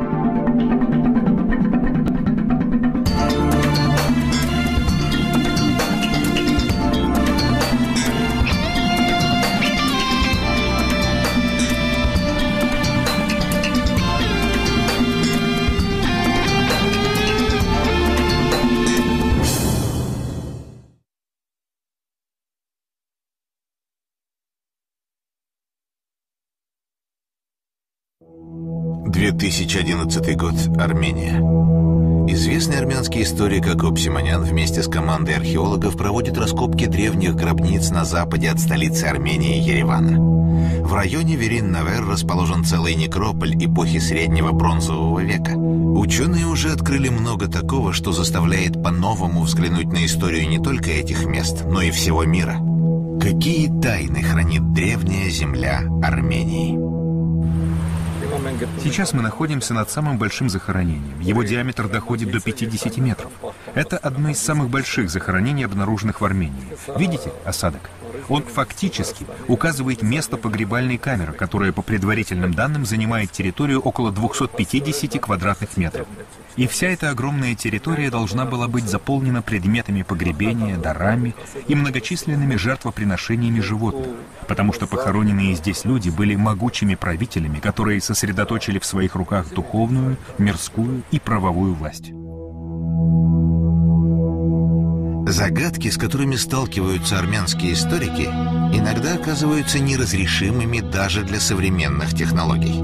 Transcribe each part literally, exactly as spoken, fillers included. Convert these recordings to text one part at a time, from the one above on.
две тысячи одиннадцатый год. Армения. Известный армянский историк Акоп Симонян вместе с командой археологов проводит раскопки древних гробниц на западе от столицы Армении Еревана. В районе Верин-Навер расположен целый некрополь эпохи Среднего Бронзового века. Ученые уже открыли много такого, что заставляет по-новому взглянуть на историю не только этих мест, но и всего мира. Какие тайны хранит древняя земля Армении? Сейчас мы находимся над самым большим захоронением. Его диаметр доходит до пятидесяти метров. Это одно из самых больших захоронений, обнаруженных в Армении. Видите осадок? Он фактически указывает место погребальной камеры, которая, по предварительным данным, занимает территорию около двухсот пятидесяти квадратных метров. И вся эта огромная территория должна была быть заполнена предметами погребения, дарами и многочисленными жертвоприношениями животных, потому что похороненные здесь люди были могучими правителями, которые сосредоточили в своих руках духовную, мирскую и правовую власть. Загадки, с которыми сталкиваются армянские историки, иногда оказываются неразрешимыми даже для современных технологий.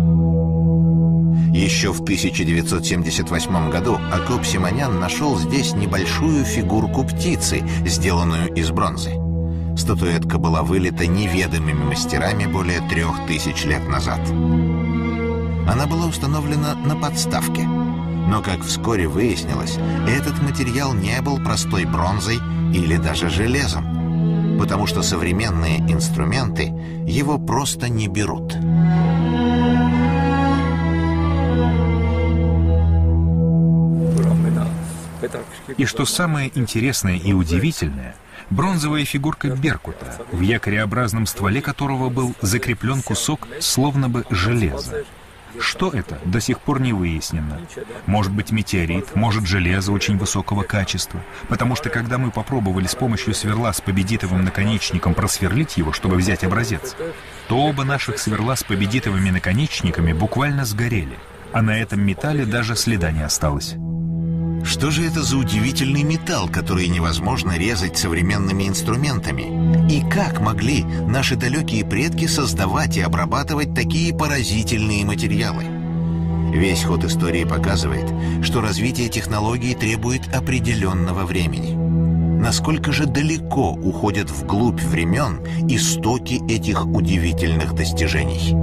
Еще в тысяча девятьсот семьдесят восьмом году Акоп Симонян нашел здесь небольшую фигурку птицы, сделанную из бронзы. Статуэтка была вылита неведомыми мастерами более трех тысяч лет назад. Она была установлена на подставке. Но, как вскоре выяснилось, этот материал не был простой бронзой или даже железом, потому что современные инструменты его просто не берут. И что самое интересное и удивительное, бронзовая фигурка беркута, в якореобразном стволе которого был закреплен кусок словно бы железа. Что это, до сих пор не выяснено. Может быть метеорит, может железо очень высокого качества. Потому что когда мы попробовали с помощью сверла с победитовым наконечником просверлить его, чтобы взять образец, то оба наших сверла с победитовыми наконечниками буквально сгорели. А на этом металле даже следа не осталось. Что же это за удивительный металл, который невозможно резать современными инструментами? И как могли наши далекие предки создавать и обрабатывать такие поразительные материалы? Весь ход истории показывает, что развитие технологий требует определенного времени. Насколько же далеко уходят вглубь времен истоки этих удивительных достижений?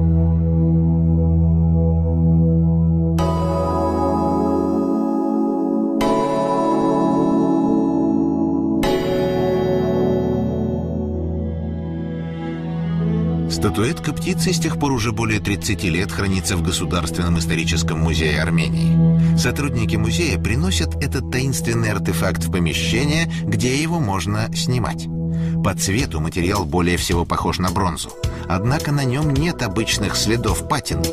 Статуэтка птицы с тех пор уже более тридцати лет хранится в Государственном историческом музее Армении. Сотрудники музея приносят этот таинственный артефакт в помещение, где его можно снимать. По цвету материал более всего похож на бронзу, однако на нем нет обычных следов патины.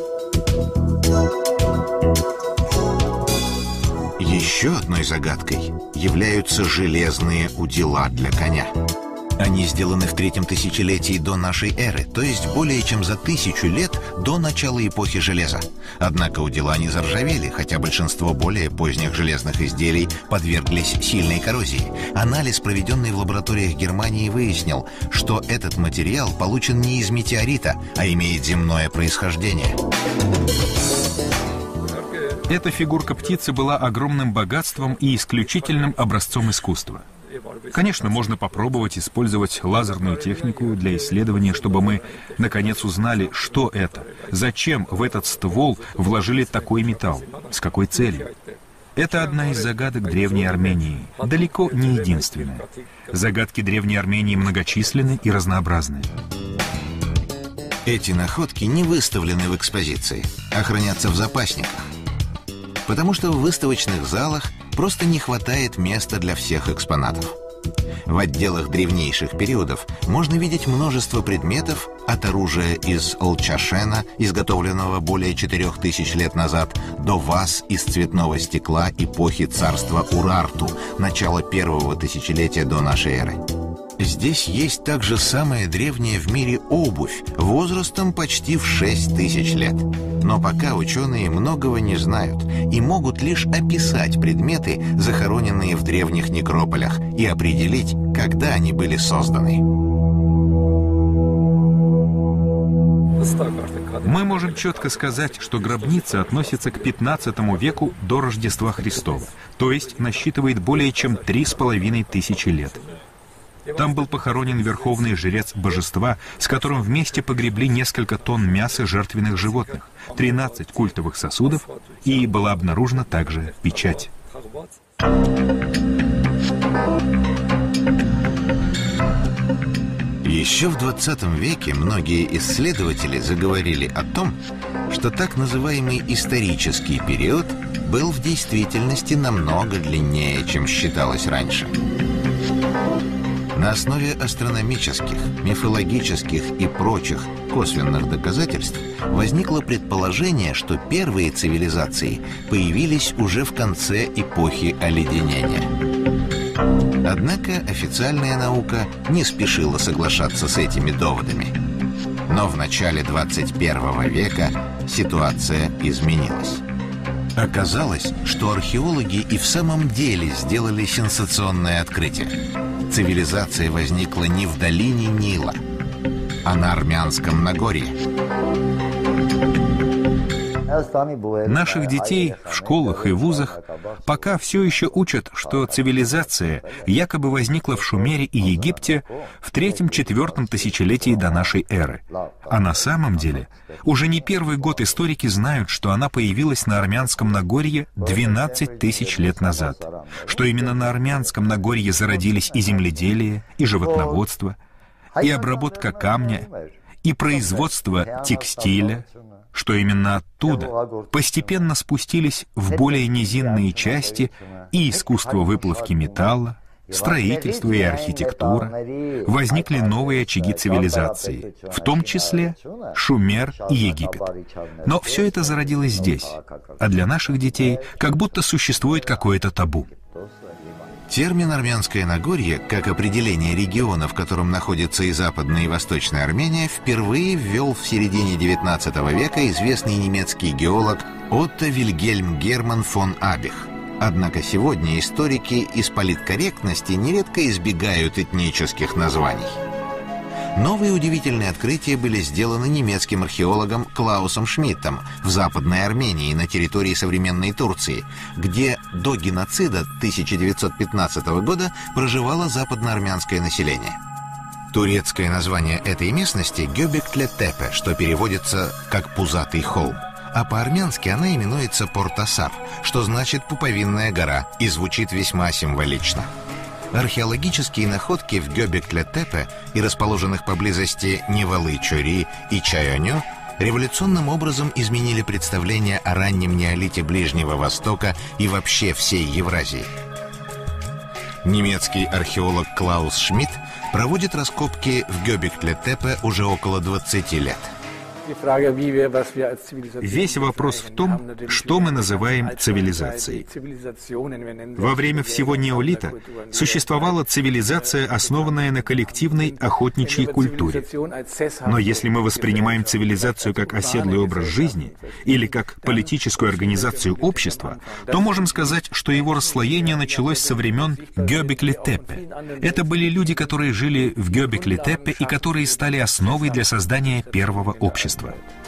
Еще одной загадкой являются железные удила для коня. Они сделаны в третьем тысячелетии до нашей эры, то есть более чем за тысячу лет до начала эпохи железа. Однако удила не заржавели, хотя большинство более поздних железных изделий подверглись сильной коррозии. Анализ, проведенный в лабораториях Германии, выяснил, что этот материал получен не из метеорита, а имеет земное происхождение. Эта фигурка птицы была огромным богатством и исключительным образцом искусства. Конечно, можно попробовать использовать лазерную технику для исследования, чтобы мы, наконец, узнали, что это, зачем в этот ствол вложили такой металл, с какой целью. Это одна из загадок Древней Армении, далеко не единственная. Загадки Древней Армении многочисленны и разнообразны. Эти находки не выставлены в экспозиции, а хранятся в запасниках, потому что в выставочных залах просто не хватает места для всех экспонатов. В отделах древнейших периодов можно видеть множество предметов, от оружия из лчашена, изготовленного более четырех тысяч лет назад, до ваз из цветного стекла эпохи царства Урарту, начала первого тысячелетия до нашей эры. Здесь есть также самая древняя в мире обувь, возрастом почти в шесть тысяч лет. Но пока ученые многого не знают и могут лишь описать предметы, захороненные в древних некрополях, и определить, когда они были созданы. Мы можем четко сказать, что гробница относится к пятнадцатому веку до Рождества Христова, то есть насчитывает более чем три с половиной тысячи лет. Там был похоронен верховный жрец божества, с которым вместе погребли несколько тонн мяса жертвенных животных, тринадцать культовых сосудов, и была обнаружена также печать. Еще в двадцатом веке многие исследователи заговорили о том, что так называемый исторический период был в действительности намного длиннее, чем считалось раньше. На основе астрономических, мифологических и прочих косвенных доказательств возникло предположение, что первые цивилизации появились уже в конце эпохи оледенения. Однако официальная наука не спешила соглашаться с этими доводами. Но в начале двадцать первого века ситуация изменилась. Оказалось, что археологи и в самом деле сделали сенсационное открытие. Цивилизация возникла не в долине Нила, а на Армянском Нагорье. Наших детей в школах и вузах пока все еще учат, что цивилизация якобы возникла в Шумере и Египте в третьем-четвертом тысячелетии до нашей эры. А на самом деле уже не первый год историки знают, что она появилась на Армянском Нагорье двенадцать тысяч лет назад, что именно на Армянском Нагорье зародились и земледелие, и животноводство, и обработка камня, и производство текстиля, что именно оттуда постепенно спустились в более низинные части и искусство выплавки металла, строительство и архитектура, возникли новые очаги цивилизации, в том числе Шумер и Египет. Но все это зародилось здесь, а для наших детей как будто существует какое-то табу. Термин «Армянское Нагорье», как определение региона, в котором находится и Западная, и Восточная Армения, впервые ввел в середине девятнадцатого века известный немецкий геолог Отто Вильгельм Герман фон Абих. Однако сегодня историки из политкорректности нередко избегают этнических названий. Новые удивительные открытия были сделаны немецким археологом Клаусом Шмидтом в Западной Армении на территории современной Турции, где до геноцида тысяча девятьсот пятнадцатого года проживало западноармянское население. Турецкое название этой местности — Göbekli-Tepe, что переводится как «пузатый холм», а по-армянски она именуется Портасар, что значит «пуповинная гора», и звучит весьма символично. Археологические находки в Göbekli-Tepe и расположенных поблизости Невалы-Чори и Чайоню революционным образом изменили представление о раннем неолите Ближнего Востока и вообще всей Евразии. Немецкий археолог Клаус Шмидт проводит раскопки в Göbekli-Tepe уже около двадцати лет. Весь вопрос в том, что мы называем цивилизацией. Во время всего неолита существовала цивилизация, основанная на коллективной охотничьей культуре. Но если мы воспринимаим цивилизацию как оседлый образ жизни или как политическую организацию общества, то можем сказать, что его расслоение началось со времен Göbekli-Tepe. Это были люди, которые жили в Göbekli-Tepe и которые стали основой для создания первого общества.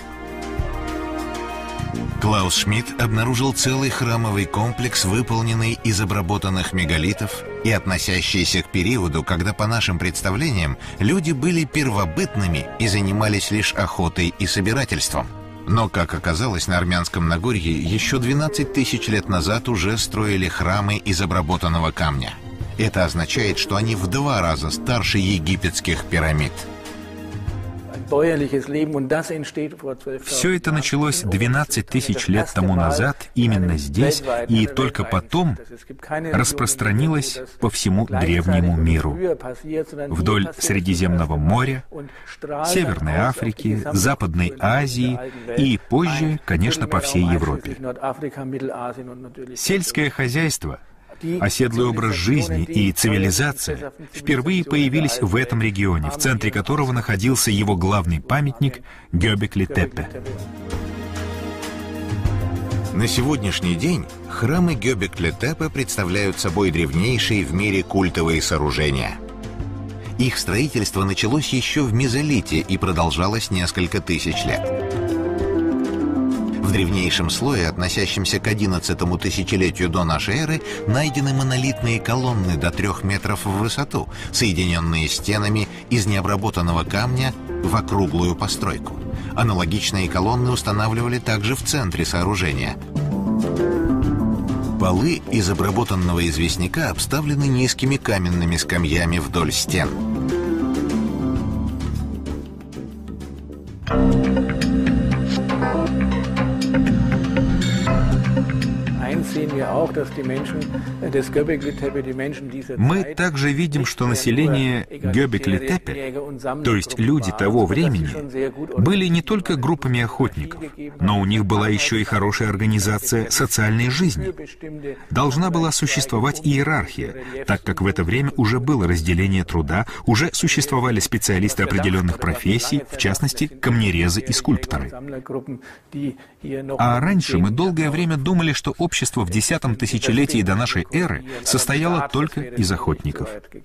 Клаус Шмидт обнаружил целый храмовый комплекс, выполненный из обработанных мегалитов и относящийся к периоду, когда, по нашим представлениям, люди были первобытными и занимались лишь охотой и собирательством. Но, как оказалось, на Армянском Нагорье еще двенадцать тысяч лет назад уже строили храмы из обработанного камня. Это означает, что они в два раза старше египетских пирамид. Все это началось двенадцать тысяч лет тому назад, именно здесь, и только потом распространилось по всему древнему миру. Вдоль Средиземного моря, Северной Африки, Западной Азии и позже, конечно, по всей Европе. Сельское хозяйство, оседлый образ жизни и цивилизация впервые появились в этом регионе, в центре которого находился его главный памятник Гёбекли-Тепе. На сегодняшний день храмы Гёбекли-Тепе представляют собой древнейшие в мире культовые сооружения. Их строительство началось еще в мезолите и продолжалось несколько тысяч лет. В древнейшем слое, относящемся к одиннадцатому тысячелетию до нашей эры, найдены монолитные колонны до трех метров в высоту, соединенные стенами из необработанного камня в округлую постройку. Аналогичные колонны устанавливали также в центре сооружения. Полы из обработанного известняка обставлены низкими каменными скамьями вдоль стен. Мы также видим, что население Гёбекли-Тепе, то есть люди того времени, были не только группами охотников, но у них была еще и хорошая организация социальной жизни. Должна была существовать иерархия, так как в это время уже было разделение труда, уже существовали специалисты определенных профессий, в частности, камнерезы и скульпторы. А раньше мы долгое время думали, что общество в десятом тысячелетии до нашей эры состояло только из охотников.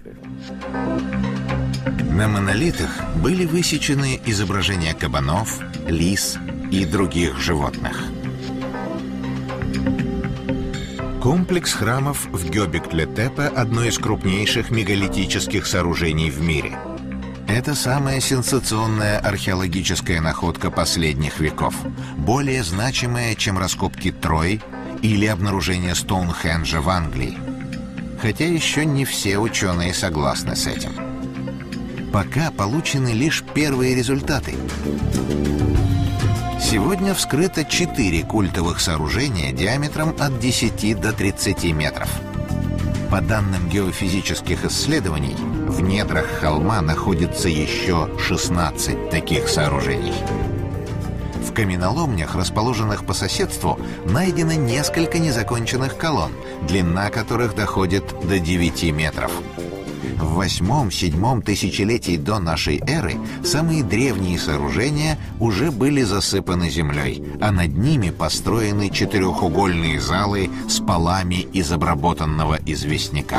На монолитах были высечены изображения кабанов, лис и других животных. Комплекс храмов в Гёбекли-Тепе – одно из крупнейших мегалитических сооружений в мире. Это самая сенсационная археологическая находка последних веков, более значимая, чем раскопки Трои или обнаружение Стоунхенджа в Англии. Хотя еще не все ученые согласны с этим. Пока получены лишь первые результаты. Сегодня вскрыто четыре культовых сооружения диаметром от десяти до тридцати метров. По данным геофизических исследований, в недрах холма находится еще шестнадцать таких сооружений. В каменоломнях, расположенных по соседству, найдено несколько незаконченных колонн, длина которых доходит до девяти метров. В восьмом-седьмом тысячелетии до нашей эры самые древние сооружения уже были засыпаны землей, а над ними построены четырехугольные залы с полами из обработанного известняка.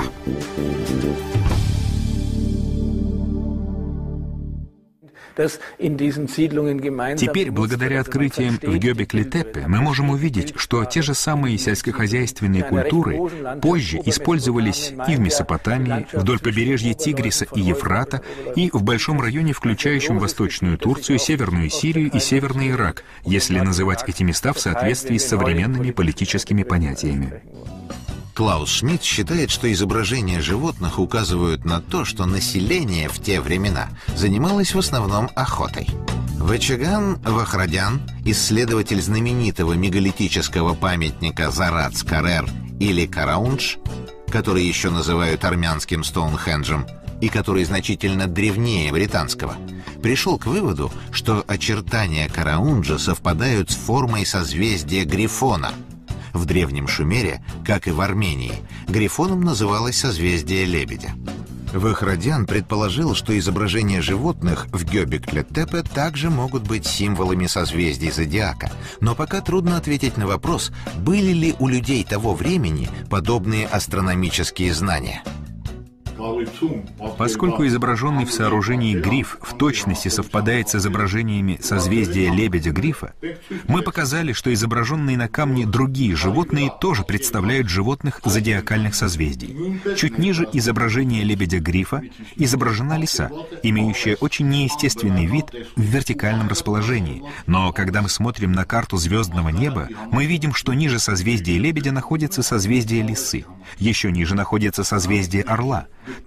Теперь, благодаря открытиям в Гёбекли-Тепе, мы можем увидеть, что те же самые сельскохозяйственные культуры позже использовались и в Месопотамии, вдоль побережья Тигриса и Ефрата, и в большом районе, включающем Восточную Турцию, Северную Сирию и Северный Ирак, если называть эти места в соответствии с современными политическими понятиями. Клаус Шмидт считает, что изображения животных указывают на то, что население в те времена занималось в основном охотой. Вачаган Вахрадян, исследователь знаменитого мегалитического памятника Зарац-Карер или Караундж, который еще называют армянским Стоунхенджем, и который значительно древнее британского, пришел к выводу, что очертания Караунджа совпадают с формой созвездия Грифона. В Древнем Шумере, как и в Армении, Грифоном называлось созвездие Лебедя. Вахрадян предположил, что изображения животных в Гёбекли-Тепе также могут быть символами созвездий зодиака, но пока трудно ответить на вопрос, были ли у людей того времени подобные астрономические знания. Поскольку изображенный в сооружении гриф в точности совпадает с изображениями созвездия Лебедя-Грифа, мы показали, что изображенные на камне другие животные тоже представляют животных зодиакальных созвездий. Чуть ниже изображения Лебедя-Грифа изображена лиса, имеющая очень неестественный вид в вертикальном расположении. Но когда мы смотрим на карту звездного неба, мы видим, что ниже созвездия Лебедя находится созвездие Лисы, еще ниже находится созвездие Орла. Так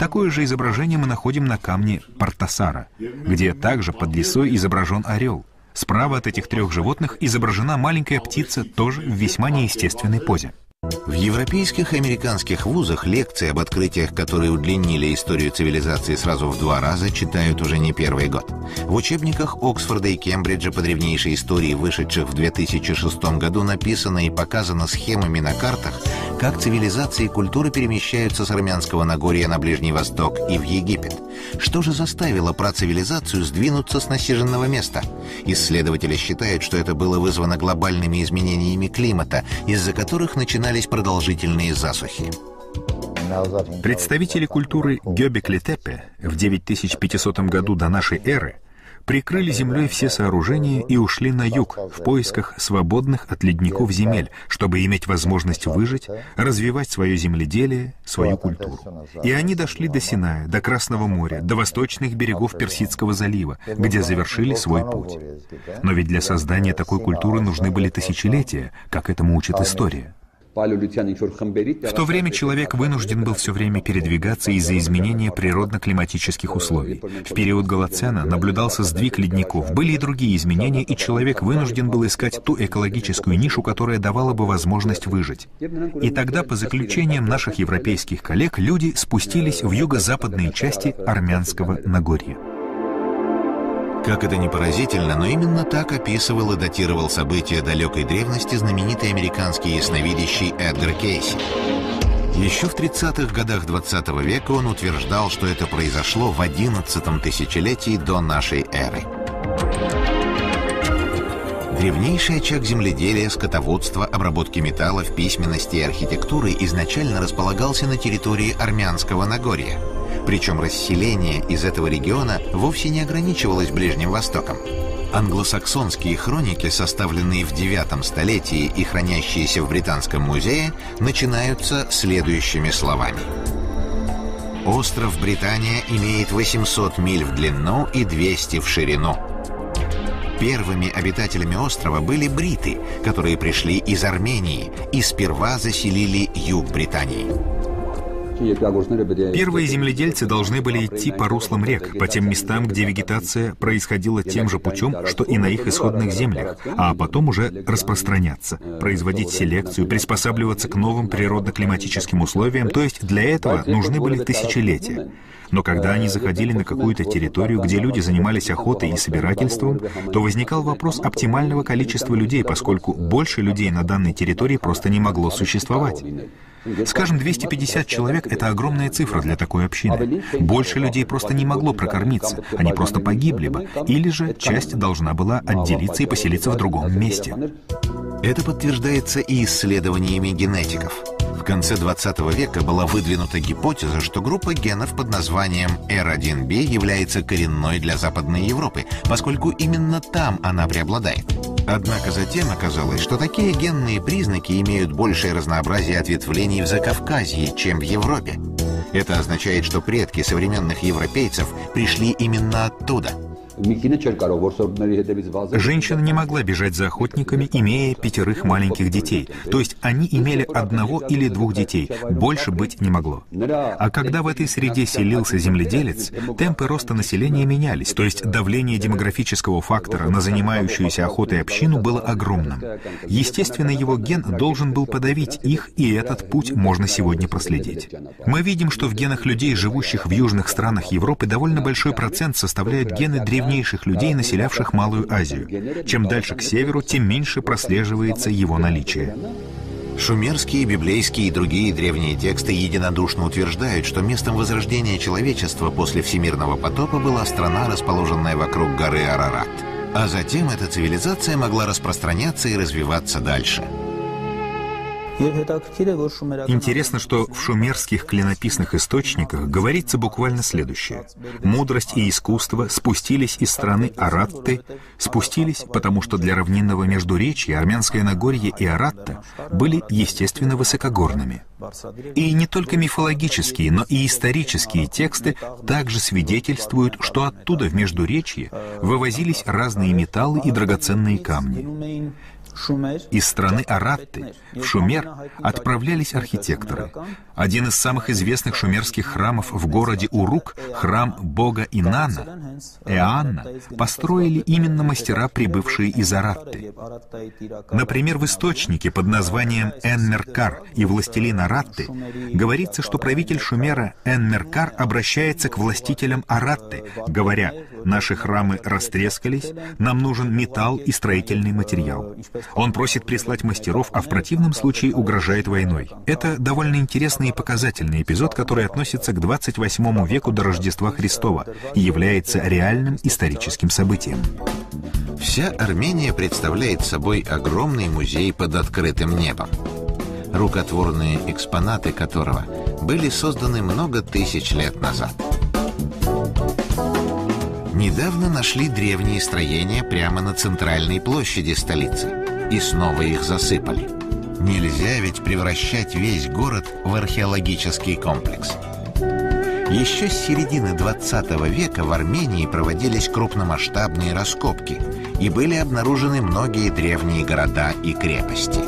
Такое же изображение мы находим на камне Партасара, где также под лисой изображен орел. Справа от этих трех животных изображена маленькая птица, тоже в весьма неестественной позе. В европейских и американских вузах лекции об открытиях, которые удлинили историю цивилизации сразу в два раза, читают уже не первый год. В учебниках Оксфорда и Кембриджа по древнейшей истории, вышедших в две тысячи шестом году, написано и показано схемами на картах, как цивилизации и культуры перемещаются с Армянского Нагорья на Ближний Восток и в Египет. Что же заставило працивилизацию сдвинуться с насиженного места? Исследователи считают, что это было вызвано глобальными изменениями климата, из-за которых начинались продолжительные засухи. Представители культуры Гёбекли-Тепе в девять тысяч пятисотом году до нашей эры прикрыли землей все сооружения и ушли на юг в поисках свободных от ледников земель, чтобы иметь возможность выжить, развивать свое земледелие, свою культуру. И они дошли до Синая, до Красного моря, до восточных берегов Персидского залива, где завершили свой путь. Но ведь для создания такой культуры нужны были тысячелетия, как этому учит история. В то время человек вынужден был все время передвигаться из-за изменения природно-климатических условий. В период Голоцена наблюдался сдвиг ледников, были и другие изменения, и человек вынужден был искать ту экологическую нишу, которая давала бы возможность выжить. И тогда, по заключениям наших европейских коллег, люди спустились в юго-западные части Армянского Нагорья. Как это ни поразительно, но именно так описывал и датировал события далекой древности знаменитый американский ясновидящий Эдгар Кейси. Еще в тридцатых годах двадцатого века он утверждал, что это произошло в одиннадцатом тысячелетии до нашей эры. Древнейший очаг земледелия, скотоводства, обработки металлов, письменности и архитектуры изначально располагался на территории Армянского Нагорья. Причем расселение из этого региона вовсе не ограничивалось Ближним Востоком. Англосаксонские хроники, составленные в девятом столетии и хранящиеся в Британском музее, начинаются следующими словами. Остров Британия имеет восемьсот миль в длину и двести в ширину. Первыми обитателями острова были бриты, которые пришли из Армении и сперва заселили юг Британии. Первые земледельцы должны были идти по руслам рек, по тем местам, где вегетация происходила тем же путем, что и на их исходных землях, а потом уже распространяться, производить селекцию, приспосабливаться к новым природно-климатическим условиям, то есть для этого нужны были тысячелетия. Но когда они заходили на какую-то территорию, где люди занимались охотой и собирательством, то возникал вопрос оптимального количества людей, поскольку больше людей на данной территории просто не могло существовать. Скажем, двести пятьдесят человек — это огромная цифра для такой общины. Больше людей просто не могло прокормиться, они просто погибли бы, или же часть должна была отделиться и поселиться в другом месте. Это подтверждается и исследованиями генетиков. В конце двадцатого века была выдвинута гипотеза, что группа генов под названием эр один би является коренной для Западной Европы, поскольку именно там она преобладает. Однако затем оказалось, что такие генные признаки имеют большее разнообразие ответвлений в Закавказье, чем в Европе. Это означает, что предки современных европейцев пришли именно оттуда. Женщина не могла бежать за охотниками, имея пятерых маленьких детей. То есть они имели одного или двух детей, больше быть не могло. А когда в этой среде селился земледелец, темпы роста населения менялись, то есть давление демографического фактора на занимающуюся охотой общину было огромным. Естественно, его ген должен был подавить их, и этот путь можно сегодня проследить. Мы видим, что в генах людей, живущих в южных странах Европы, довольно большой процент составляют гены древнейших людей, населявших Малую Азию. Чем дальше к северу, тем меньше прослеживается его наличие. Шумерские, библейские и другие древние тексты единодушно утверждают, что местом возрождения человечества после всемирного потопа была страна, расположенная вокруг горы Арарат. А затем эта цивилизация могла распространяться и развиваться дальше. Интересно, что в шумерских клинописных источниках говорится буквально следующее. Мудрость и искусство спустились из страны Аратты, спустились, потому что для равнинного междуречья Армянское Нагорье и Аратта были, естественно, высокогорными. И не только мифологические, но и исторические тексты также свидетельствуют, что оттуда в междуречье вывозились разные металлы и драгоценные камни. Из страны Аратты в Шумер отправлялись архитекторы. Один из самых известных шумерских храмов в городе Урук, храм бога Инанна, Эанна, построили именно мастера, прибывшие из Аратты. Например, в источнике под названием Энмеркар и властелин Аратты говорится, что правитель Шумера Энмеркар обращается к властителям Аратты, говоря: «Наши храмы растрескались, нам нужен металл и строительный материал». Он просит прислать мастеров, а в противном случае угрожает войной. Это довольно интересный и показательный эпизод, который относится к двадцать восьмому веку до Рождества Христова и является реальным историческим событием. Вся Армения представляет собой огромный музей под открытым небом, рукотворные экспонаты которого были созданы много тысяч лет назад. Недавно нашли древние строения прямо на центральной площади столицы и снова их засыпали. Нельзя ведь превращать весь город в археологический комплекс. Еще с середины двадцатого века в Армении проводились крупномасштабные раскопки и были обнаружены многие древние города и крепости.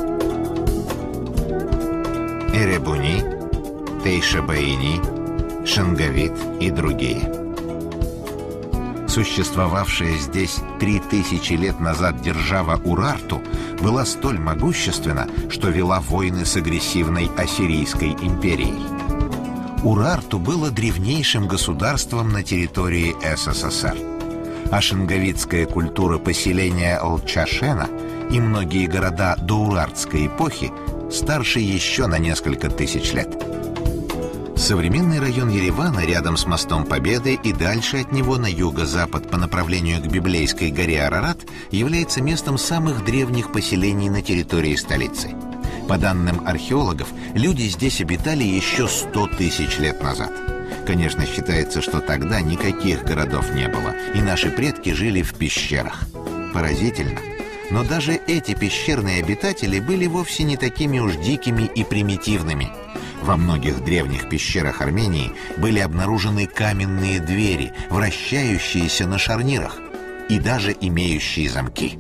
Эребуни, Тейшебаини, Шангавит и другие. Существовавшая здесь три тысячи лет назад держава Урарту была столь могущественна, что вела войны с агрессивной Ассирийской империей. Урарту было древнейшим государством на территории СССР, а шангавитская культура поселения Лчашена и многие города доурартской эпохи старше еще на несколько тысяч лет. Современный район Еревана рядом с мостом Победы и дальше от него на юго-запад по направлению к библейской горе Арарат является местом самых древних поселений на территории столицы. По данным археологов, люди здесь обитали еще сто тысяч лет назад. Конечно, считается, что тогда никаких городов не было, и наши предки жили в пещерах. Поразительно. Но даже эти пещерные обитатели были вовсе не такими уж дикими и примитивными. Во многих древних пещерах Армении были обнаружены каменные двери, вращающиеся на шарнирах, и даже имеющие замки.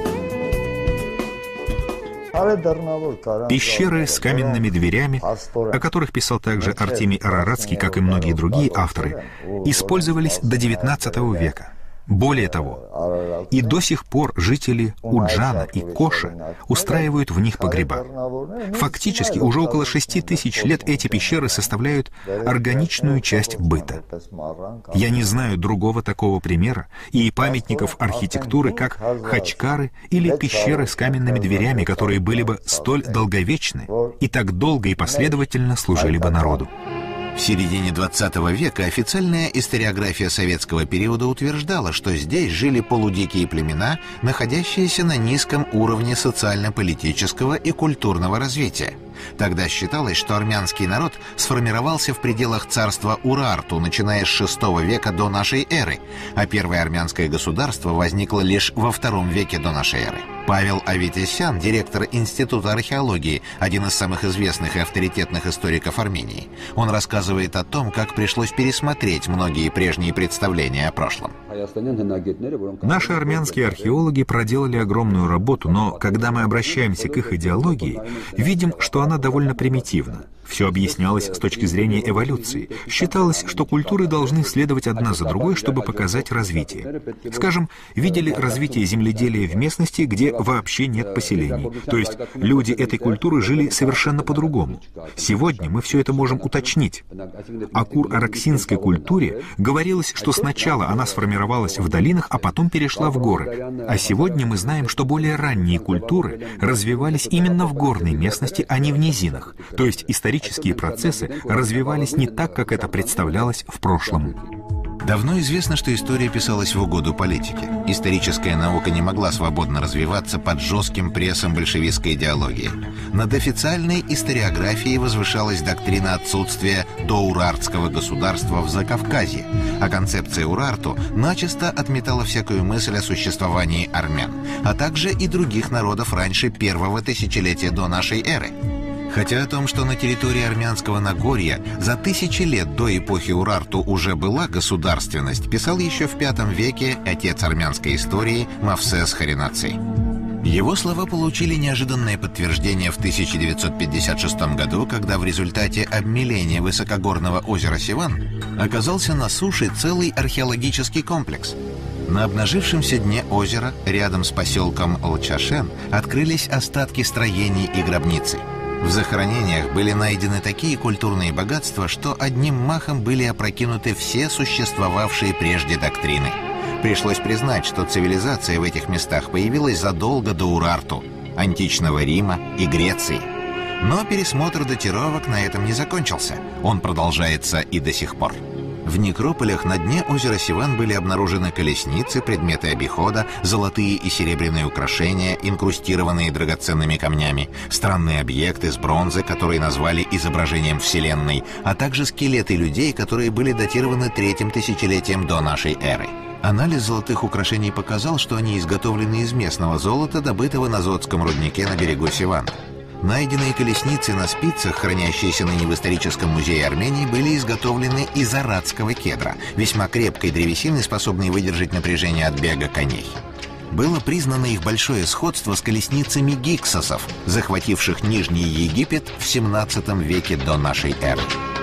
Пещеры с каменными дверями, о которых писал также Артемий Араратский, как и многие другие авторы, использовались до девятнадцатого века. Более того, и до сих пор жители Уджана и Коша устраивают в них погреба. Фактически, уже около шести тысяч лет эти пещеры составляют органичную часть быта. Я не знаю другого такого примера и памятников архитектуры, как хачкары или пещеры с каменными дверями, которые были бы столь долговечны и так долго и последовательно служили бы народу. В середине двадцатого века официальная историография советского периода утверждала, что здесь жили полудикие племена, находящиеся на низком уровне социально-политического и культурного развития. Тогда считалось, что армянский народ сформировался в пределах царства Урарту, начиная с шестого века до нашей эры, а первое армянское государство возникло лишь во втором веке до нашей эры. Павел Аветисян, директор Института археологии, один из самых известных и авторитетных историков Армении. Он рассказывает о том, как пришлось пересмотреть многие прежние представления о прошлом. Наши армянские археологи проделали огромную работу, но когда мы обращаемся к их идеологии, видим, что она довольно примитивна. Все объяснялось с точки зрения эволюции. Считалось, что культуры должны следовать одна за другой, чтобы показать развитие. Скажем, видели развитие земледелия в местности, где вообще нет поселений. То есть люди этой культуры жили совершенно по-другому. Сегодня мы все это можем уточнить. О кур-араксинской культуре говорилось, что сначала она сформировалась в долинах, а потом перешла в горы. А сегодня мы знаем, что более ранние культуры развивались именно в горной местности, а не в низинах. То есть исторически Исторические процессы развивались не так, как это представлялось в прошлом. Давно известно, что история писалась в угоду политике. Историческая наука не могла свободно развиваться под жестким прессом большевистской идеологии. Над официальной историографией возвышалась доктрина отсутствия доурартского государства в Закавказье, а концепция Урарту начисто отметала всякую мысль о существовании армян, а также и других народов раньше первого тысячелетия до нашей эры. Хотя о том, что на территории армянского Нагорья за тысячи лет до эпохи Урарту уже была государственность, писал еще в пятом веке отец армянской истории Мавсес Харинаций. Его слова получили неожиданное подтверждение в тысяча девятьсот пятьдесят шестом году, когда в результате обмеления высокогорного озера Севан оказался на суше целый археологический комплекс. На обнажившемся дне озера, рядом с поселком Лчашен, открылись остатки строений и гробницы. В захоронениях были найдены такие культурные богатства, что одним махом были опрокинуты все существовавшие прежде доктрины. Пришлось признать, что цивилизация в этих местах появилась задолго до Урарту, античного Рима и Греции. Но пересмотр датировок на этом не закончился. Он продолжается и до сих пор. В некрополях на дне озера Севан были обнаружены колесницы, предметы обихода, золотые и серебряные украшения, инкрустированные драгоценными камнями, странные объекты с бронзы, которые назвали изображением Вселенной, а также скелеты людей, которые были датированы третьим тысячелетием до нашей эры. Анализ золотых украшений показал, что они изготовлены из местного золота, добытого на Зодском руднике на берегу Севана. Найденные колесницы на спицах, хранящиеся ныне в историческом музее Армении, были изготовлены из арадского кедра, весьма крепкой древесины, способной выдержать напряжение от бега коней. Было признано их большое сходство с колесницами гиксосов, захвативших Нижний Египет в семнадцатом веке до нашей эры.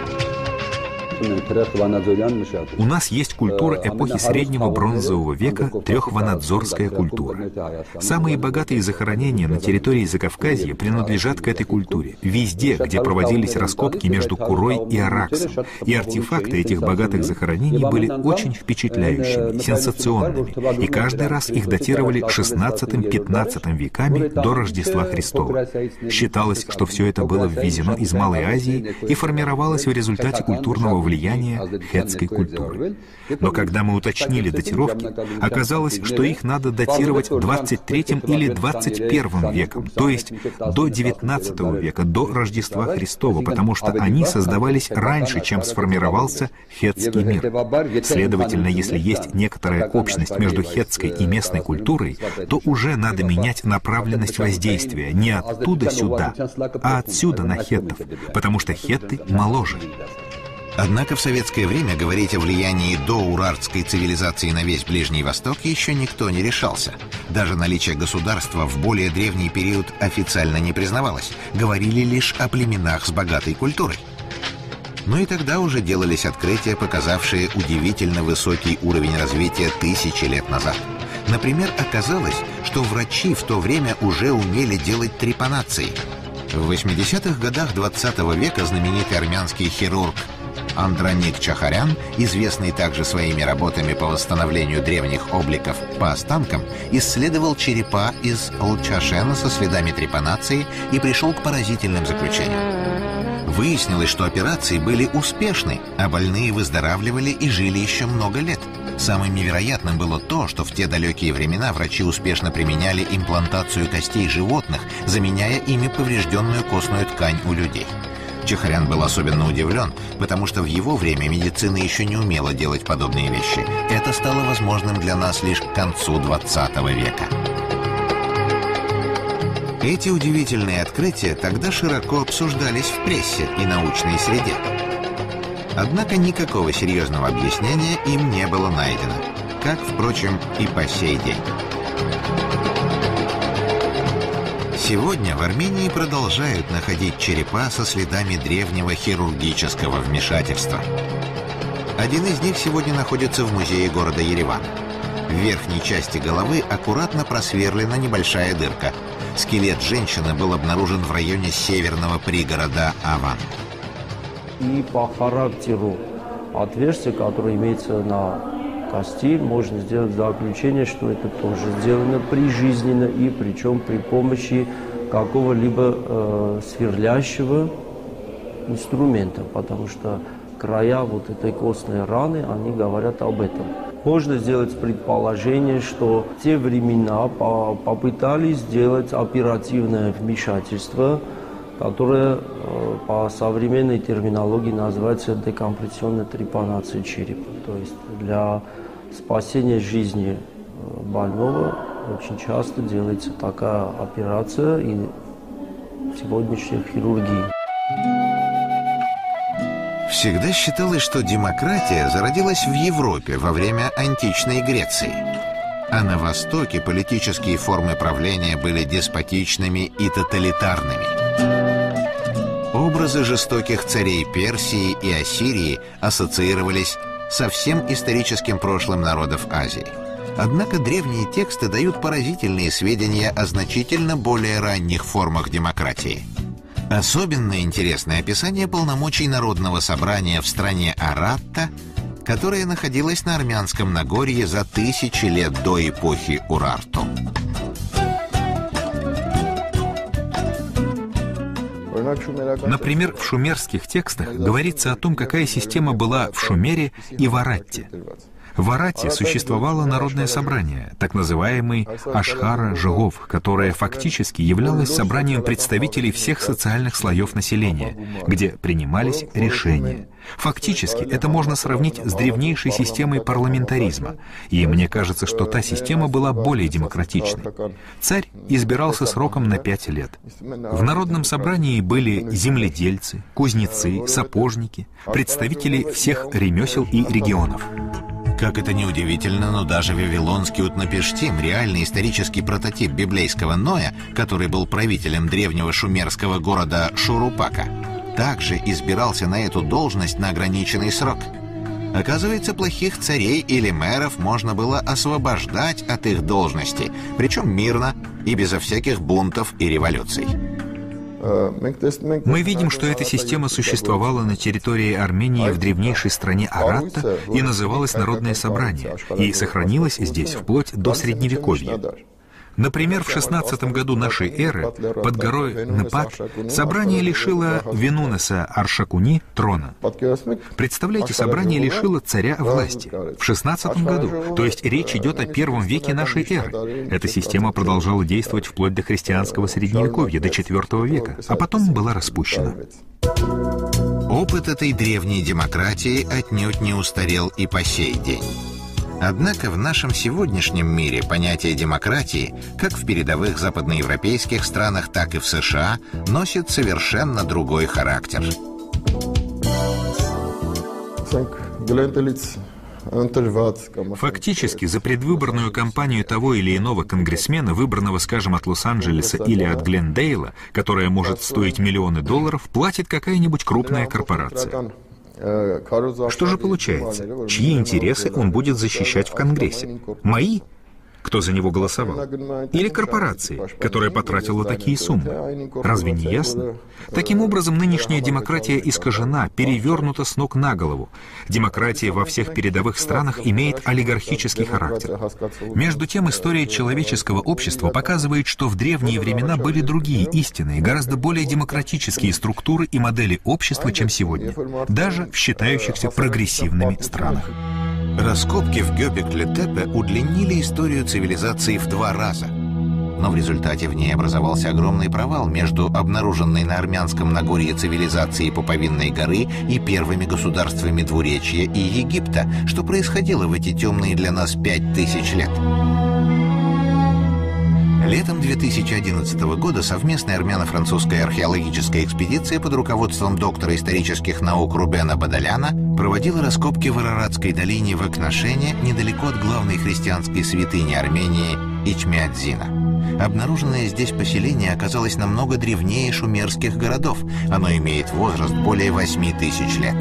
У нас есть культура эпохи Среднего Бронзового века, трехванадзорская культура. Самые богатые захоронения на территории Закавказья принадлежат к этой культуре. Везде, где проводились раскопки между Курой и Араксом. И артефакты этих богатых захоронений были очень впечатляющими, сенсационными. И каждый раз их датировали шестнадцатым-пятнадцатым веками до Рождества Христова. Считалось, что все это было ввезено из Малой Азии и формировалось в результате культурного влияния хеттской культуры. Но когда мы уточнили датировки, оказалось, что их надо датировать двадцать третьим или двадцать первым веком, то есть до девятнадцатого века, до Рождества Христова, потому что они создавались раньше, чем сформировался хеттский мир. Следовательно, если есть некоторая общность между хеттской и местной культурой, то уже надо менять направленность воздействия не оттуда сюда, а отсюда на хеттов, потому что хетты моложе. Однако в советское время говорить о влиянии доурартской цивилизации на весь Ближний Восток еще никто не решался. Даже наличие государства в более древний период официально не признавалось. Говорили лишь о племенах с богатой культурой. Но и тогда уже делались открытия, показавшие удивительно высокий уровень развития тысячи лет назад. Например, оказалось, что врачи в то время уже умели делать трепанации. В восьмидесятых годах двадцатого века знаменитый армянский хирург Андроник Чахарян, известный также своими работами по восстановлению древних обликов по останкам, исследовал черепа из Лчашена со следами трепанации и пришел к поразительным заключениям. Выяснилось, что операции были успешны, а больные выздоравливали и жили еще много лет. Самым невероятным было то, что в те далекие времена врачи успешно применяли имплантацию костей животных, заменяя ими поврежденную костную ткань у людей. Чахарян был особенно удивлен, потому что в его время медицина еще не умела делать подобные вещи. Это стало возможным для нас лишь к концу двадцатого века. Эти удивительные открытия тогда широко обсуждались в прессе и научной среде. Однако никакого серьезного объяснения им не было найдено, как, впрочем, и по сей день. Сегодня в Армении продолжают находить черепа со следами древнего хирургического вмешательства. Один из них сегодня находится в музее города Ереван. В верхней части головы аккуратно просверлена небольшая дырка. Скелет женщины был обнаружен в районе северного пригорода Аван. И по характеру отверстия, которое имеется на кости, можно сделать заключение, что это тоже сделано прижизненно и причем при помощи какого-либо э, сверлящего инструмента, потому что края вот этой костной раны, они говорят об этом. Можно сделать предположение, что в те времена по попытались сделать оперативное вмешательство, которое э, по современной терминологии называется декомпрессионной трепанацией черепа. То есть для спасения жизни больного очень часто делается такая операция и сегодняшняя хирургия. Всегда считалось, что демократия зародилась в Европе во время античной Греции. А на Востоке политические формы правления были деспотичными и тоталитарными. Образы жестоких царей Персии и Ассирии ассоциировались со всем историческим прошлым народов Азии. Однако древние тексты дают поразительные сведения о значительно более ранних формах демократии. Особенно интересное описание полномочий Народного собрания в стране Аратта, которая находилась на Армянском Нагорье за тысячи лет до эпохи Урарту. Например, в шумерских текстах говорится о том, какая система была в Шумере и в Аратте. В Арате существовало народное собрание, так называемый Ашхара Жигов, которое фактически являлось собранием представителей всех социальных слоев населения, где принимались решения. Фактически это можно сравнить с древнейшей системой парламентаризма, и мне кажется, что та система была более демократичной. Царь избирался сроком на пять лет. В народном собрании были земледельцы, кузнецы, сапожники, представители всех ремесел и регионов. Как это ни удивительно, но даже вавилонский Утнапиштим, реальный исторический прототип библейского Ноя, который был правителем древнего шумерского города Шурупака, также избирался на эту должность на ограниченный срок. Оказывается, плохих царей или мэров можно было освобождать от их должности, причем мирно и безо всяких бунтов и революций. Мы видим, что эта система существовала на территории Армении в древнейшей стране Аратта и называлась Народное собрание, и сохранилась здесь вплоть до Средневековья. Например, в шестнадцатом году нашей эры под горой Непат собрание лишило Венунеса Аршакуни трона. Представляете, собрание лишило царя власти в шестнадцатом году, то есть речь идет о первом веке нашей эры. Эта система продолжала действовать вплоть до христианского Средневековья, до четвёртого века, а потом была распущена. Опыт этой древней демократии отнюдь не устарел и по сей день. Однако в нашем сегодняшнем мире понятие демократии, как в передовых западноевропейских странах, так и в США, носит совершенно другой характер. Фактически, за предвыборную кампанию того или иного конгрессмена, выбранного, скажем, от Лос-Анджелеса или от Глендейла, которая может стоить миллионы долларов, платит какая-нибудь крупная корпорация. Что же получается? Чьи интересы он будет защищать в Конгрессе? Мои? Кто за него голосовал? Или корпорации, которая потратила такие суммы? Разве не ясно? Таким образом, нынешняя демократия искажена, перевернута с ног на голову. Демократия во всех передовых странах имеет олигархический характер. Между тем, история человеческого общества показывает, что в древние времена были другие истинные, гораздо более демократические структуры и модели общества, чем сегодня, даже в считающихся прогрессивными странах. Раскопки в Гёбекли-Тепе удлинили историю цивилизации в два раза. Но в результате в ней образовался огромный провал между обнаруженной на Армянском Нагорье цивилизацией Пуповинной горы и первыми государствами Двуречья и Египта, что происходило в эти темные для нас пять тысяч лет. Летом две тысячи одиннадцатого года совместная армяно-французская археологическая экспедиция под руководством доктора исторических наук Рубена Бадаляна проводила раскопки в Араратской долине в Акнашене, недалеко от главной христианской святыни Армении Ичмиадзина. Обнаруженное здесь поселение оказалось намного древнее шумерских городов. Оно имеет возраст более восьми тысяч лет.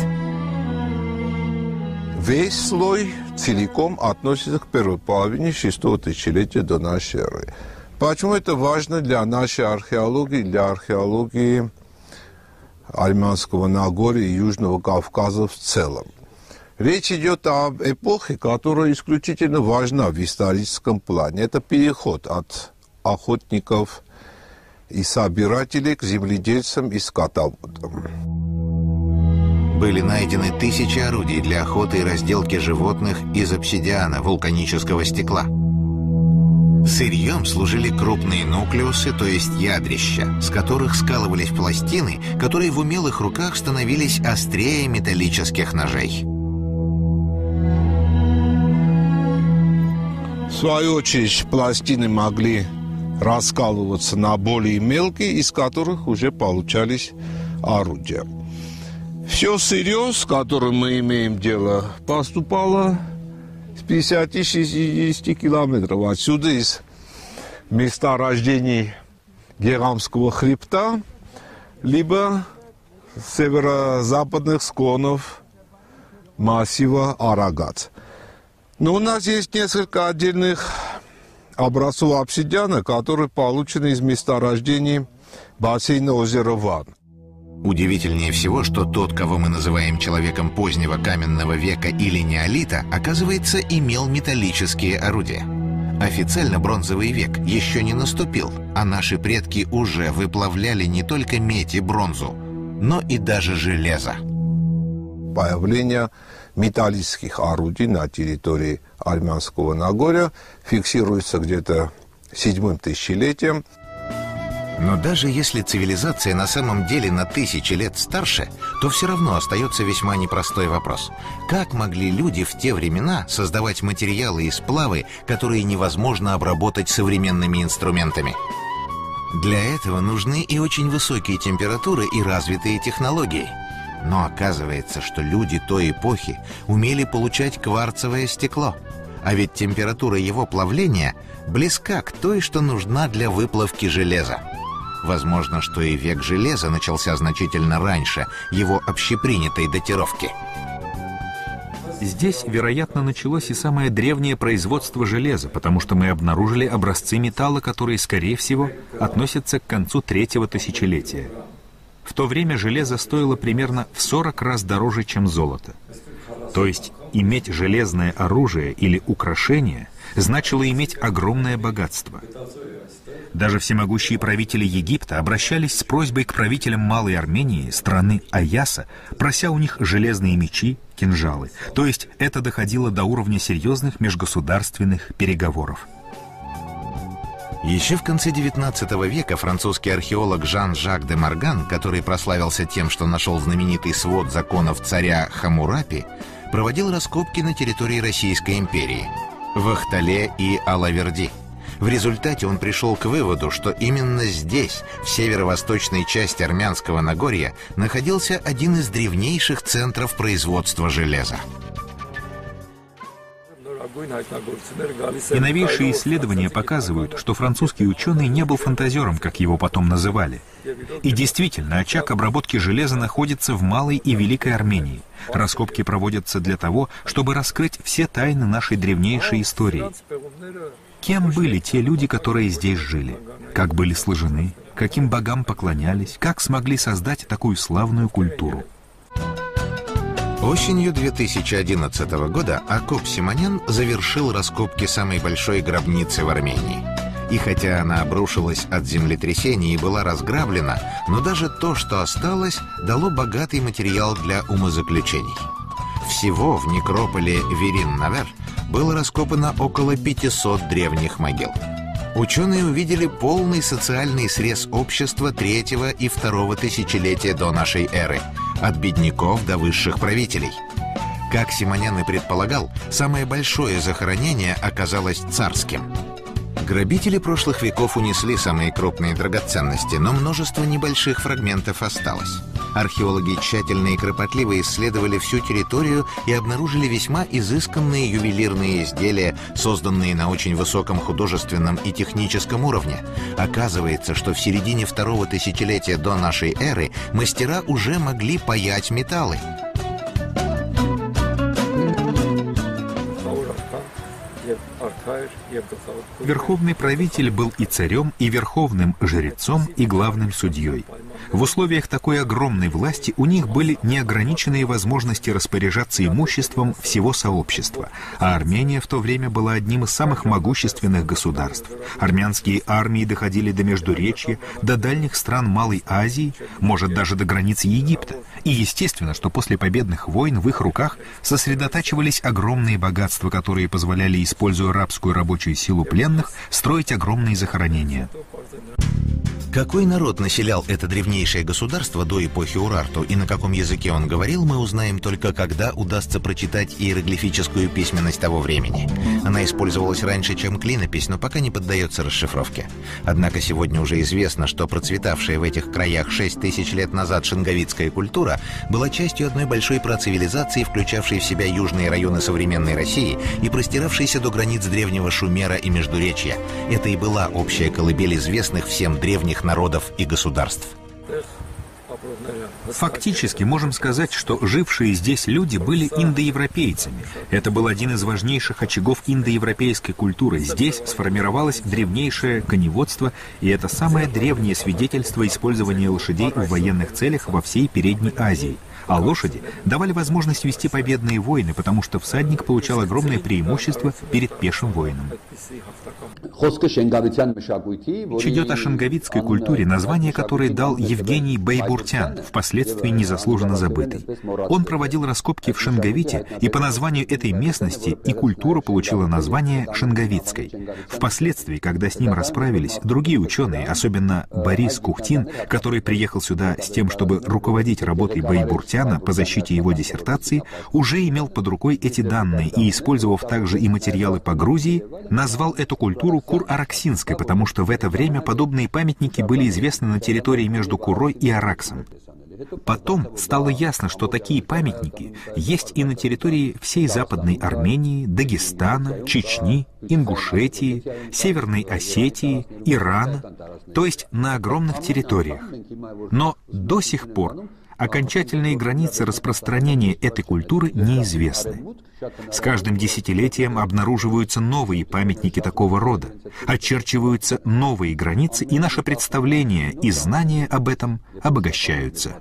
Весь слой целиком относится к первой половине шестого тысячелетия до нашей эры. Почему это важно для нашей археологии, для археологии Армянского Нагорья и Южного Кавказа в целом? Речь идет об эпохе, которая исключительно важна в историческом плане. Это переход от охотников и собирателей к земледельцам и скотоводам. Были найдены тысячи орудий для охоты и разделки животных из обсидиана, вулканического стекла. Сырьем служили крупные нуклеусы, то есть ядрища, с которых скалывались пластины, которые в умелых руках становились острее металлических ножей. В свою очередь, пластины могли раскалываться на более мелкие, из которых уже получались орудия. Все сырье, с которым мы имеем дело, поступало пятидесяти-шестидесяти километров отсюда, из места рождений Герамского хребта, либо северо-западных склонов массива Арагат. Но у нас есть несколько отдельных образцов обсидиана, которые получены из месторождений бассейна озера Ван. Удивительнее всего, что тот, кого мы называем человеком позднего каменного века или неолита, оказывается, имел металлические орудия. Официально бронзовый век еще не наступил, а наши предки уже выплавляли не только медь и бронзу, но и даже железо. Появление металлических орудий на территории Армянского Нагорья фиксируется где-то седьмым тысячелетием. Но даже если цивилизация на самом деле на тысячи лет старше, то все равно остается весьма непростой вопрос. Как могли люди в те времена создавать материалы и сплавы, которые невозможно обработать современными инструментами? Для этого нужны и очень высокие температуры и развитые технологии. Но оказывается, что люди той эпохи умели получать кварцевое стекло. А ведь температура его плавления близка к той, что нужна для выплавки железа. Возможно, что и век железа начался значительно раньше его общепринятой датировки. Здесь, вероятно, началось и самое древнее производство железа, потому что мы обнаружили образцы металла, которые, скорее всего, относятся к концу третьего тысячелетия. В то время железо стоило примерно в сорок раз дороже, чем золото. То есть иметь железное оружие или украшение значило иметь огромное богатство. Даже всемогущие правители Египта обращались с просьбой к правителям Малой Армении, страны Аяса, прося у них железные мечи, кинжалы. То есть это доходило до уровня серьезных межгосударственных переговоров. Еще в конце девятнадцатого века французский археолог Жан-Жак де Морган, который прославился тем, что нашел знаменитый свод законов царя Хаммурапи, проводил раскопки на территории Российской империи, в Ахтале и Алаверди. В результате он пришел к выводу, что именно здесь, в северо-восточной части Армянского Нагорья, находился один из древнейших центров производства железа. И новейшие исследования показывают, что французский ученый не был фантазером, как его потом называли. И действительно, очаг обработки железа находится в Малой и Великой Армении. Раскопки проводятся для того, чтобы раскрыть все тайны нашей древнейшей истории. Кем были те люди, которые здесь жили? Как были сложены? Каким богам поклонялись? Как смогли создать такую славную культуру? Осенью две тысячи одиннадцатого года Акоп Симонян завершил раскопки самой большой гробницы в Армении. И хотя она обрушилась от землетрясения и была разграблена, но даже то, что осталось, дало богатый материал для умозаключений. Всего в некрополе Верин-Навер было раскопано около пятисот древних могил. Ученые увидели полный социальный срез общества третьего и второго тысячелетия до нашей эры, от бедняков до высших правителей. Как Симонян и предполагал, самое большое захоронение оказалось царским. Грабители прошлых веков унесли самые крупные драгоценности, но множество небольших фрагментов осталось. Археологи тщательно и кропотливо исследовали всю территорию и обнаружили весьма изысканные ювелирные изделия, созданные на очень высоком художественном и техническом уровне. Оказывается, что в середине второго тысячелетия до нашей эры мастера уже могли паять металлы. Верховный правитель был и царем, и верховным жрецом, и главным судьей. В условиях такой огромной власти у них были неограниченные возможности распоряжаться имуществом всего сообщества, а Армения в то время была одним из самых могущественных государств. Армянские армии доходили до Междуречья, до дальних стран Малой Азии, может, даже до границ Египта. И естественно, что после победных войн в их руках сосредотачивались огромные богатства, которые позволяли, используя рабскую рабочую силу пленных, строить огромные захоронения. Какой народ населял это древнейшее государство до эпохи Урарту и на каком языке он говорил, мы узнаем только когда удастся прочитать иероглифическую письменность того времени. Она использовалась раньше, чем клинопись, но пока не поддается расшифровке. Однако сегодня уже известно, что процветавшая в этих краях шесть тысяч лет назад шинговитская культура была частью одной большой процивилизации, включавшей в себя южные районы современной России и простиравшейся до границ древнего Шумера и Междуречья. Это и была общая колыбель известных всем древних народов и государств. Фактически можем сказать, что жившие здесь люди были индоевропейцами. Это был один из важнейших очагов индоевропейской культуры. Здесь сформировалось древнейшее коневодство, и это самое древнее свидетельство использования лошадей в военных целях во всей Передней Азии. А лошади давали возможность вести победные войны, потому что всадник получал огромное преимущество перед пешим воином. Речь идет о шинговитской культуре, название которой дал Евгений Байбуртян, впоследствии незаслуженно забытый. Он проводил раскопки в Шинговите, и по названию этой местности и культура получила название Шинговитской. Впоследствии, когда с ним расправились другие ученые, особенно Борис Кухтин, который приехал сюда с тем, чтобы руководить работой Байбуртяна по защите его диссертации, уже имел под рукой эти данные и, использовав также и материалы по Грузии, назвал эту культуру Кур-Араксинской, потому что в это время подобные памятники были известны на территории между Курой и Араксом. Потом стало ясно, что такие памятники есть и на территории всей Западной Армении, Дагестана, Чечни, Ингушетии, Северной Осетии, Ирана, то есть на огромных территориях. Но до сих пор окончательные границы распространения этой культуры неизвестны. С каждым десятилетием обнаруживаются новые памятники такого рода, очерчиваются новые границы, и наше представление и знания об этом обогащаются.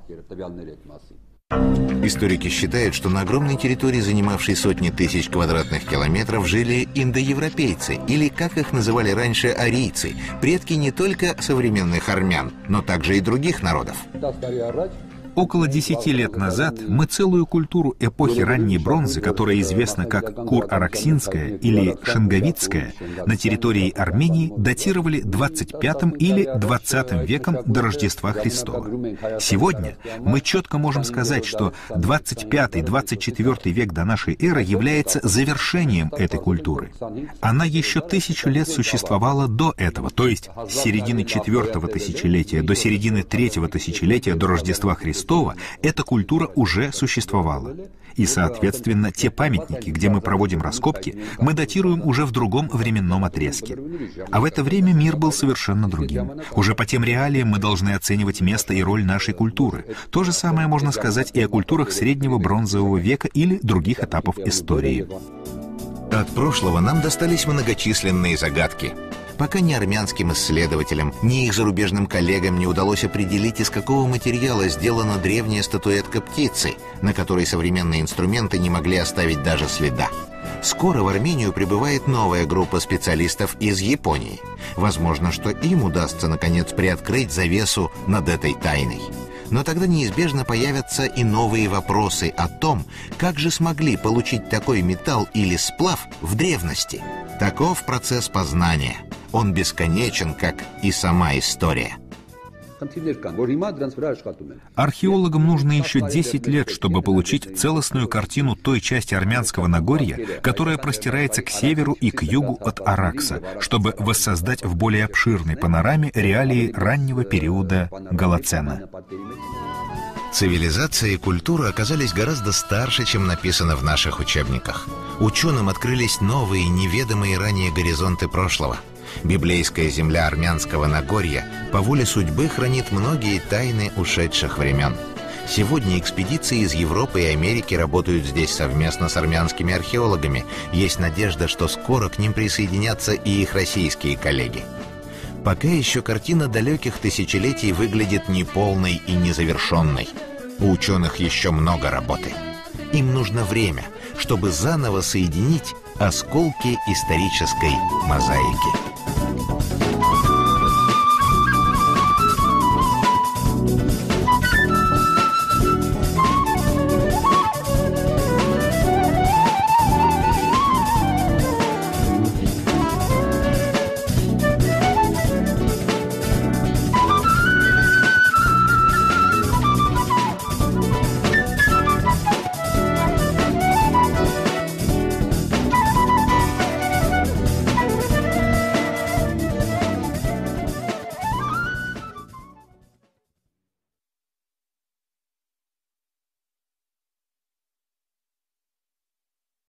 Историки считают, что на огромной территории, занимавшей сотни тысяч квадратных километров, жили индоевропейцы, или, как их называли раньше, арийцы, предки не только современных армян, но также и других народов. Около десяти лет назад мы целую культуру эпохи ранней бронзы, которая известна как Кур-Араксинская или Шинговитская, на территории Армении датировали двадцать пятым или двадцатым веком до Рождества Христова. Сегодня мы четко можем сказать, что двадцать пятый — двадцать четвёртый век до нашей эры является завершением этой культуры. Она еще тысячу лет существовала до этого, то есть с середины четвертого тысячелетия до середины третьего тысячелетия до Рождества Христова эта культура уже существовала. И, соответственно, те памятники, где мы проводим раскопки, мы датируем уже в другом временном отрезке. А в это время мир был совершенно другим. Уже по тем реалиям мы должны оценивать место и роль нашей культуры. То же самое можно сказать и о культурах среднего бронзового века или других этапов истории. От прошлого нам достались многочисленные загадки. Пока ни армянским исследователям, ни их зарубежным коллегам не удалось определить, из какого материала сделана древняя статуэтка птицы, на которой современные инструменты не могли оставить даже следа. Скоро в Армению прибывает новая группа специалистов из Японии. Возможно, что им удастся, наконец, приоткрыть завесу над этой тайной. Но тогда неизбежно появятся и новые вопросы о том, как же смогли получить такой металл или сплав в древности. Таков процесс познания. Он бесконечен, как и сама история. Археологам нужно еще десять лет, чтобы получить целостную картину той части армянского Нагорья, которая простирается к северу и к югу от Аракса, чтобы воссоздать в более обширной панораме реалии раннего периода Голоцена. Цивилизация и культура оказались гораздо старше, чем написано в наших учебниках. Ученым открылись новые, неведомые ранее горизонты прошлого. Библейская земля армянского Нагорья по воле судьбы хранит многие тайны ушедших времен. Сегодня экспедиции из Европы и Америки работают здесь совместно с армянскими археологами. Есть надежда, что скоро к ним присоединятся и их российские коллеги. Пока еще картина далеких тысячелетий выглядит неполной и незавершенной. У ученых еще много работы. Им нужно время, чтобы заново соединить осколки исторической мозаики.